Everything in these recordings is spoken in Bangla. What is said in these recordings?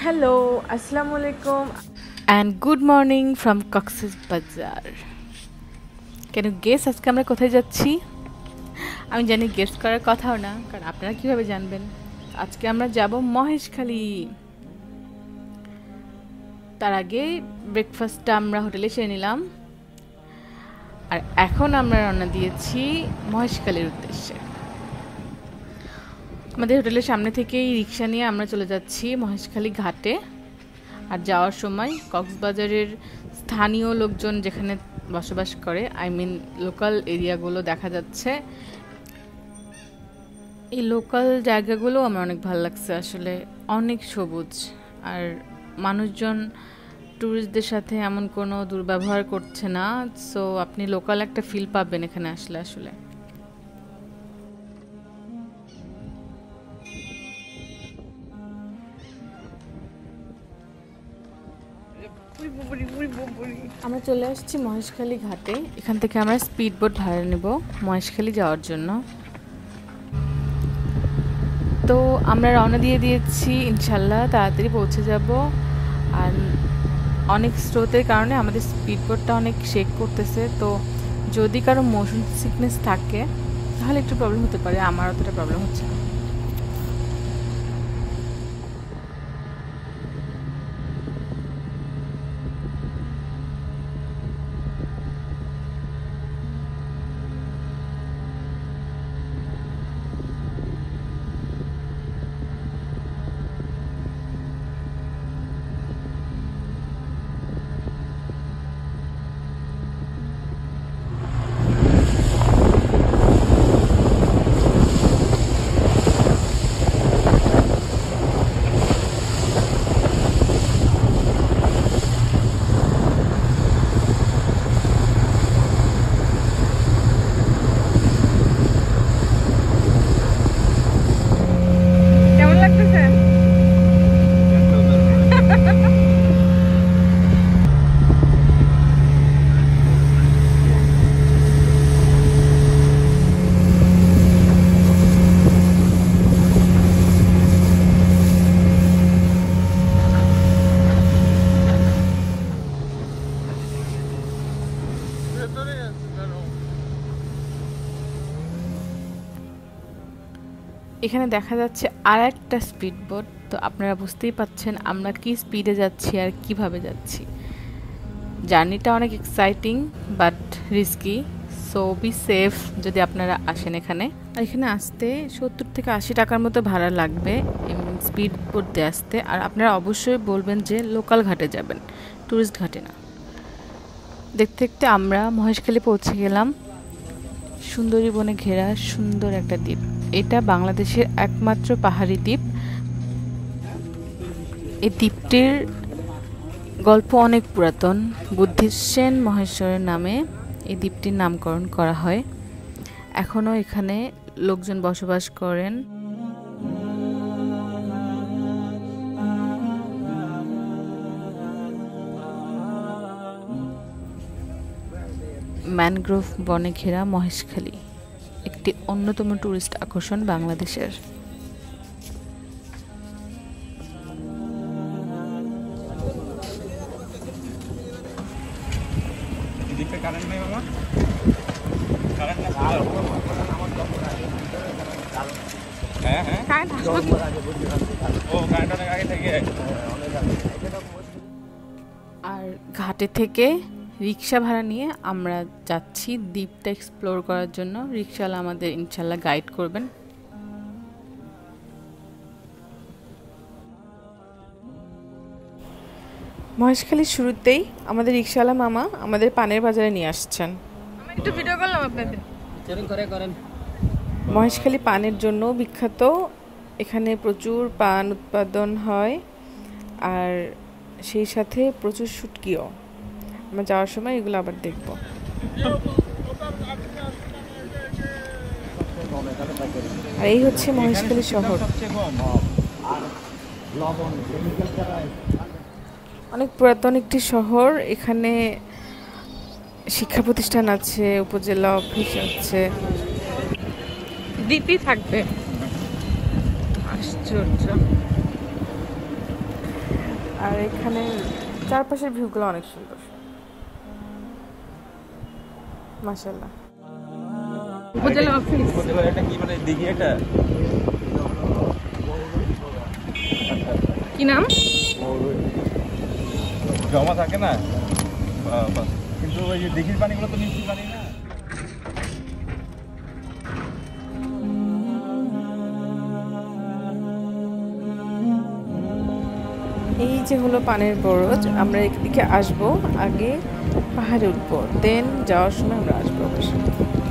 Hello, Assalamu alaikum and good morning from Cox's Bazar. Can you guess আজকে আমরা কোথায় যাচ্ছি? আমি জানি গেস করার কথাও না, কারণ আপনারা কিভাবে জানবেন? আজকে আমরা যাব মহেশখালী। তার আগে ব্রেকফাস্টটা আমরা হোটেলে সেরে নিলাম, আর এখন আমরা রওনা দিয়েছি মহেশখালীর উদ্দেশ্যে। আমাদের হোটেলের সামনে থেকেই রিক্সা নিয়ে আমরা চলে যাচ্ছি মহেশখালী ঘাটে। আর যাওয়ার সময় কক্সবাজারের স্থানীয় লোকজন যেখানে বসবাস করে, লোকাল এরিয়াগুলো দেখা যাচ্ছে। এই লোকাল জায়গাগুলো আমার অনেক ভালো লাগছে, আসলে অনেক সবুজ, আর মানুষজন ট্যুরিস্টদের সাথে এমন কোনো দুর্ব্যবহার করছে না। সো আপনি লোকাল একটা ফিল পাবেন এখানে আসলে। আসলে আমরা চলে আসছি মহেশখালী ঘাটে। এখান থেকে আমরা স্পিড বোট ভাড়া নেব মহেশখালী যাওয়ার জন্য। তো আমরা রওনা দিয়ে দিয়েছি, ইনশাল্লাহ তাড়াতাড়ি পৌঁছে যাব। আর অনেক স্রোতের কারণে আমাদের স্পিড বোটটা অনেক শেক করতেছে। তো যদি কারো মোশন সিকনেস থাকে তাহলে একটু প্রবলেম হতে পারে, আমার অতটা প্রবলেম হচ্ছে না। এখানে দেখা যাচ্ছে আর একটা স্পিড বোট। তো আপনারা বুঝতেই পাচ্ছেন আমরা কি স্পিডে যাচ্ছি আর কিভাবে যাচ্ছি। জার্নিটা অনেক exciting but risky, so be safe যদি আপনারা আসেন এখানে। আর এখানে আসতে 70 থেকে 80 টাকার মতো ভাড়া লাগবে স্পিড বোট দিয়ে আসতে। আর আপনারা অবশ্যই বলবেন যে লোকাল ঘাটে যাবেন, ট্যুরিস্ট ঘাটে না। দেখতে দেখতে আমরা মহেশখালী পৌঁছে গেলাম। সুন্দরী বনে ঘেরা সুন্দর একটা দ্বীপ। এটা বাংলাদেশের একমাত্র পাহাড়ি দ্বীপ। এই দ্বীপটির গল্প অনেক পুরাতন। বুদ্ধিসেন মহেশ্বরের নামে এই দ্বীপটির নামকরণ করা হয়। এখনও এখানে লোকজন বসবাস করেন। ম্যানগ্রোভ বনে ঘেরা মহেশখালী একটি অন্যতম টুরিস্ট আকর্ষণ বাংলাদেশের। আর ঘাটে থেকে রিক্সা ভাড়া নিয়ে আমরা যাচ্ছি দ্বীপটা এক্সপ্লোর করার জন্য। রিক্সাওয়ালা আমাদের ইনশাল্লাহ গাইড করবেন। মহেশখালীর শুরুতেই আমাদের রিক্সাওয়ালা মামা আমাদের পানের বাজারে নিয়ে আসছেন। একটু ভিডিও করলাম আপনাদের। মহেশখালী পানের জন্য বিখ্যাত। এখানে প্রচুর পান উৎপাদন হয়, আর সেই সাথে প্রচুর শুটকিও। আমরা যাওয়ার সময় এগুলো আবার দেখব। আর এই হচ্ছে মহেশখালী শহর। অনেক পুরাতন একটি শহর। এখানে শিক্ষা প্রতিষ্ঠান আছে, উপজেলা অফিস আছে, দ্বীপই থাকবে। আশ্চর্য। আর এখানে চারপাশের ভিউগুলো অনেক সুন্দর, মাশাআল্লাহ। উপজেলা অফিস, উপজেলা এটা কি মানে দিঘি, এটা কি নাম জমা থাকে না, কিন্তু ওই যে দিঘির পানিগুলো তো মিষ্টি পানি না। এই যে হলো পানের বরজ। আমরা এদিকে আসবো, আগে পাহাড়ে উঠবো, দেন যাওয়ার সময় আমরা আসবো অবশ্যই।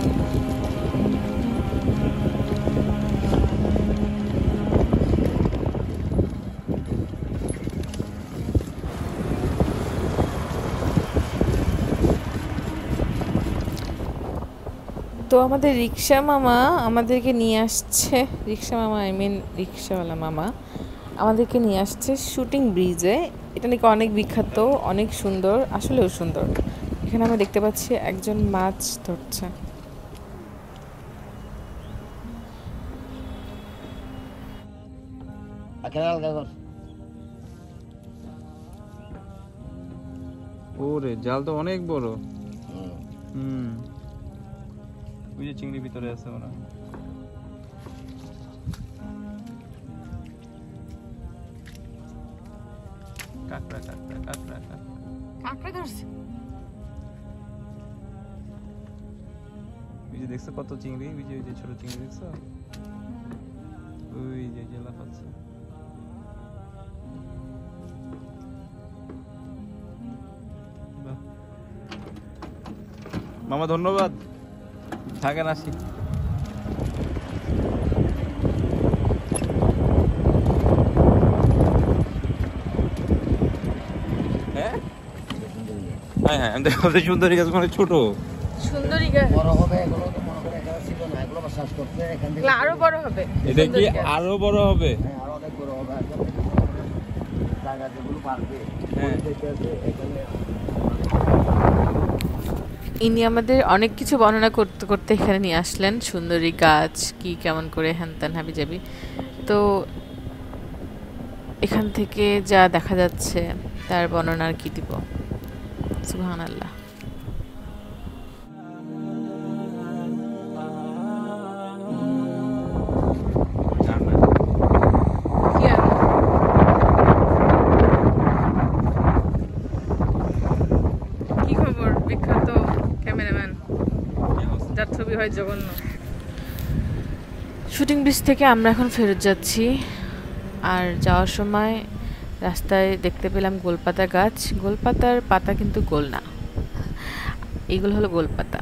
তো আমাদের রিক্সা মামা আমাদেরকে নিয়ে আসছে, রিক্সা মামা আই মিন রিক্সাওয়ালা মামা আমাদেরকে নিয়ে আসছে শুটিং ব্রিজে। এটা নাকি অনেক বিখ্যাত, অনেক সুন্দর, আসলেও সুন্দর। এখানে আমরা দেখতে পাচ্ছি একজন মাছ ধরছে। ওরে জাল তো অনেক বড়। ওই যে চিংড়ি ভিতরে আছে মনে হয়। কাঁকড়া কাঁকড়া কাঁকড়া কাঁকড়া ধরছে। ওই যে দেখছো কত চিংড়ি, ওই যে ছোট চিংড়ি দেখছো, ওই যে লাফাচ্ছে। মামা ধন্যবাদ, থাকেন, আসি। হ্যাঁ হ্যাঁ, আমি দেখতে সুন্দরী গাছ মানে ছোট সুন্দরী গাছ বড় হবে, এগুলো তো মনে করে এটা ছিল না, এগুলো চাষ করতে এখান থেকে আরো বড় হবে। এটা কি আরো বড় হবে? হ্যাঁ আরো অনেক বড় হবে। জায়গা যেগুলো পারবে এখানে। ইনি আমাদের অনেক কিছু বর্ণনা করতে করতে এখানে নিয়ে আসলেন, সুন্দরী গাছ কি কেমন করে হ্যান ত্যান হাবি যাবি। তো এখান থেকে যা দেখা যাচ্ছে তার বর্ণনা আর কি দিব, সুবহানাল্লাহ। কি খবর বিখ্যাত ক্যামেরাম্যান, যার ছবি হয় জঘন্য। শুটিং ব্রিজ থেকে আমরা এখন ফেরত যাচ্ছি, আর যাওয়ার সময় রাস্তায় দেখতে পেলাম গোলপাতা গাছ। গোলপাতার পাতা কিন্তু গোল না, এইগুলো হলো গোলপাতা।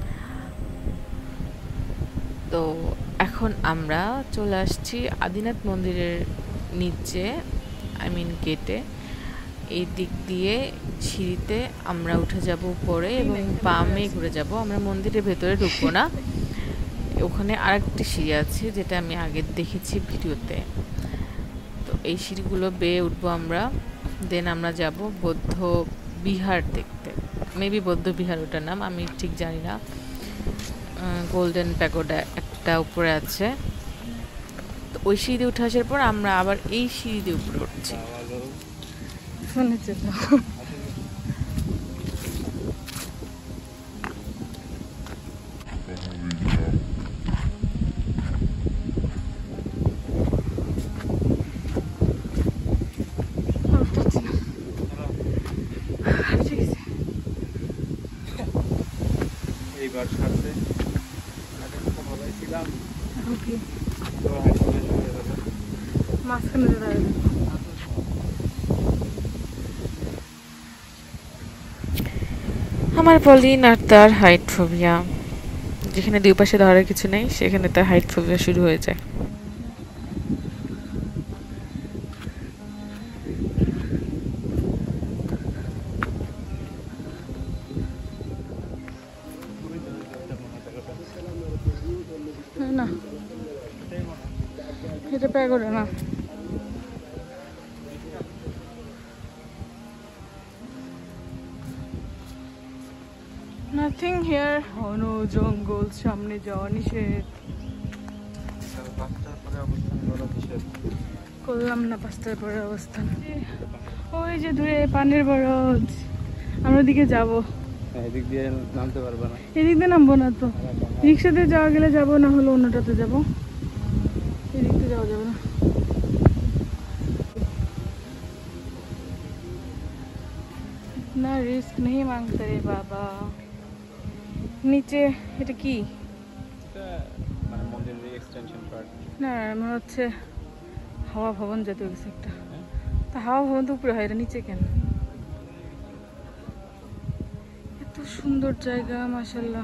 তো এখন আমরা চলে আসছি আদিনাথ মন্দিরের নিচে, আই মিন গেটে। এই দিক দিয়ে সিঁড়িতে আমরা উঠে যাব উপরে এবং বামে ঘুরে যাব। আমরা মন্দিরের ভেতরে ঢুকবো না, ওখানে আরেকটি সিঁড়ি আছে যেটা আমি আগে দেখেছি ভিডিওতে। তো এই সিঁড়িগুলো বেয়ে উঠবো আমরা, দেন আমরা যাব বৌদ্ধ বিহার দেখতে। মেবি বৌদ্ধ বিহার ওটার নাম, আমি ঠিক জানি না। গোল্ডেন প্যাগোডা একটা উপরে আছে। তো ওই সিঁড়ি উঠে আসার পর আমরা আবার এই সিঁড়ি দিয়ে উপরে উঠছি। শুনেছি তো। এইবার ছাড়তে বলাইছিলাম মাঝখানে আমার পলিন আর তার হাইট ফোবিয়া, যেখানে দুই পাশে ধরার কিছু নেই সেখানে তার হাইট ফোবিয়া শুরু হয়ে যায়। না এটা প্যাগোডা না, নাথিং হিয়ার। ঘন জঙ্গল, সামনে যাওয়া নিষেধ। করলাম না 5টার পরে অবস্থান। ওই যে দূরে পানের বরজ, আমরা ওদিকে যাবো। এদিক দিয়ে নামতে পারবো না, এদিক দিয়ে নামবো না তো, রিক্সাতে যাওয়া গেলে যাবো, না হলে অন্যটাতে যাবো, এদিক দিয়ে যাওয়া যাবে না। না রিস্ক নেই মাংতে রে বাবা। নিচে এটা কি? মানে মন্দিরের এক্সটেনশন পার্ট না মনে হচ্ছে হাওয়া ভবন জাতীয় কিছু একটা। তা হাওয়া ভবন তো উপরে হয়, এটা নিচে কেন? এত সুন্দর জায়গা মাশাআল্লাহ।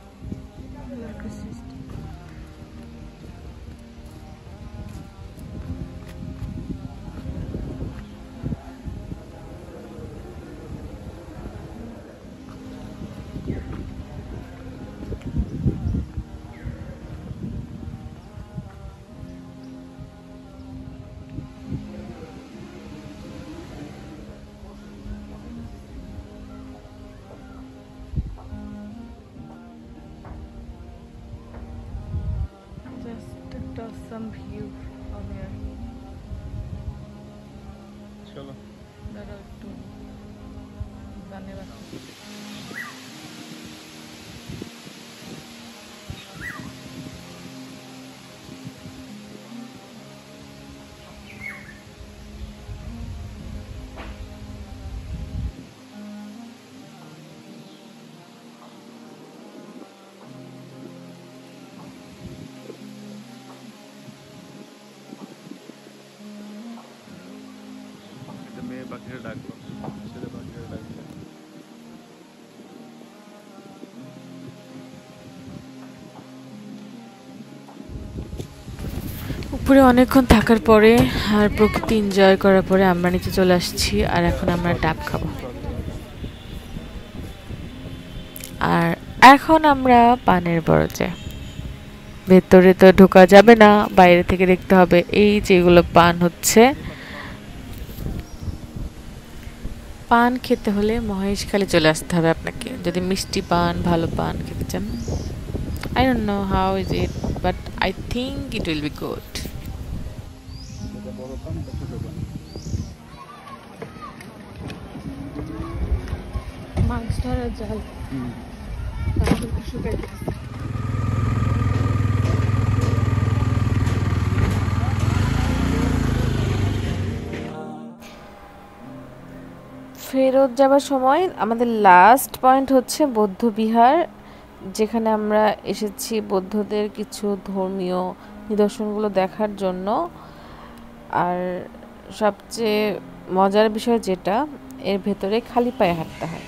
Some view from here. চলো দাঁড়াও একটু গানে রাখি। মেয়ে পাখিরা ডাকলো, ছেলে পাখিরা ডাকলো। উপরে অনেকক্ষণ থাকার পরে আর প্রকৃতি এনজয় করার পরে আমরা নিচে চলে আসছি। আর এখন আমরা ডাব খাবো। আর এখন আমরা পানের বরজে, ভেতরে তো ঢোকা যাবে না, বাইরে থেকে দেখতে হবে। এই যেগুলো পান হচ্ছে, পান খেতে হলে মহেশখালী চলে আসতে হবে আপনাকে, যদি মিষ্টি পান ভালো পান খেতে চান। I don't know how is it, but I think it will be good. মাছ ধরা জাল ফেরত যাবার সময় আমাদের লাস্ট পয়েন্ট হচ্ছে বৌদ্ধ বিহার, যেখানে আমরা এসেছি বৌদ্ধদের কিছু ধর্মীয় নিদর্শনগুলো দেখার জন্য। আর সবচেয়ে মজার বিষয় যেটা, এর ভেতরে খালি পায়ে হাঁটতে হয়।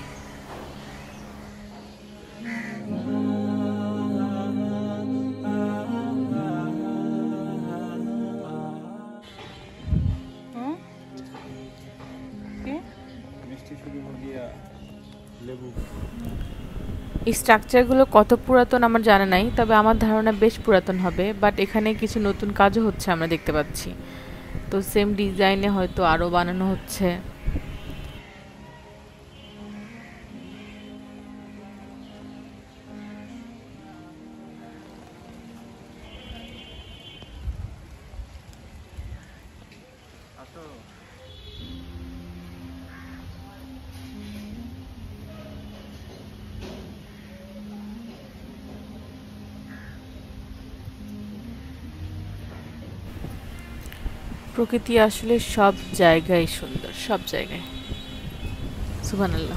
এই স্ট্রাকচারগুলো কত পুরাতন আমার জানা নাই, তবে আমার ধারণা বেশ পুরাতন হবে। বাট এখানে কিছু নতুন কাজও হচ্ছে আমরা দেখতে পাচ্ছি, তো সেম ডিজাইনে হয়তো আরও বানানো হচ্ছে। প্রকৃতি আসলে সব জায়গায় সুন্দর, সব জায়গায়। সুবহানাল্লাহ।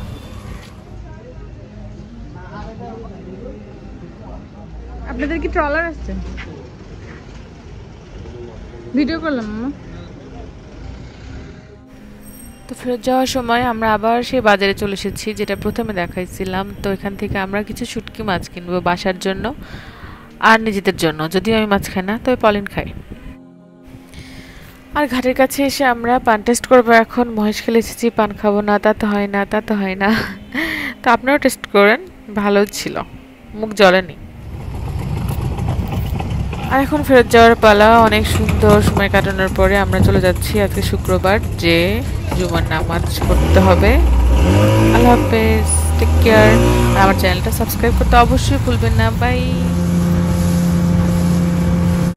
আপনাদের কি ট্রলার আছে? ভিডিও করলাম মামা। তো ফেরত যাওয়ার সময় আমরা আবার সেই বাজারে চলে এসেছি, যেটা প্রথমে দেখাইছিলাম। তো এখান থেকে আমরা কিছু শুটকি মাছ কিনবো বাসার জন্য আর নিজেদের জন্য। যদিও আমি মাছ খাই না, তবে পলিন খাই। আর ঘাটের কাছে এসে আমরা পান টেস্ট করবো। এখন মহেশখালী এসেছি, পান খাবো না তা তো হয় না, তা তো হয় না। তো আপনারাও টেস্ট করেন, ভালো ছিল, মুখ জ্বলেনি। আর এখন ফেরত যাওয়ার পালা। অনেক সুন্দর সময় কাটানোর পরে আমরা চলে যাচ্ছি আজকে শুক্রবার, যে জুমার নামাজ পড়তে হবে। আল্লাহ হাফেজ, টেক কেয়ার। আর আমার চ্যানেলটা সাবস্ক্রাইব করতে অবশ্যই ভুলবেন না। বাই।